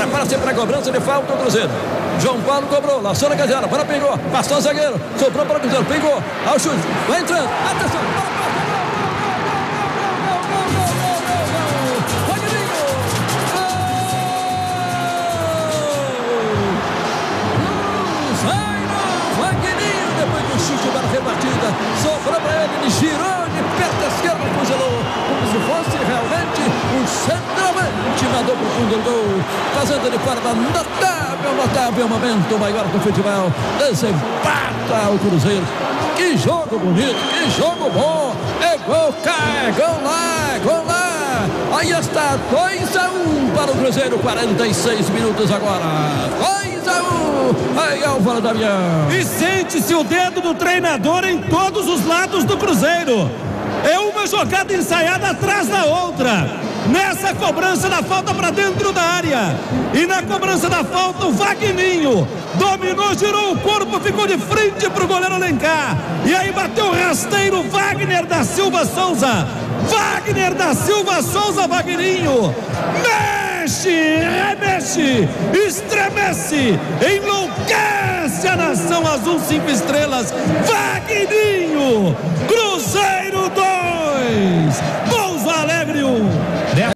prepara-se para a cobrança de falta o Cruzeiro. João Paulo cobrou, laçou na cadeira, para pingou, passou o zagueiro, sobrou para o Cruzeiro, pingou, ao chute, vai entrando, atenção, para a rebatida, sobrou para ele, girou de perna esquerda, congelou, como se fosse realmente um centroavante, mandou para o fundo do gol, fazendo de forma notável momento maior do futebol, desempata o Cruzeiro. Que jogo bonito, que jogo bom, é gol cá, gol lá, aí está 2-1 para o Cruzeiro, 46 minutos agora, 2-1, aí Álvaro Damião. E sente-se o dedo do treinador em todos os lados do Cruzeiro, é uma jogada ensaiada atrás da outra. Nessa cobrança da falta para dentro da área, e na cobrança da falta o Vagninho dominou, girou o corpo, ficou de frente para o goleiro Alencar, e aí bateu o rasteiro Wagner da Silva Souza, Vagninho, mexe, remexe, estremece, enlouquece a nação azul 5 estrelas,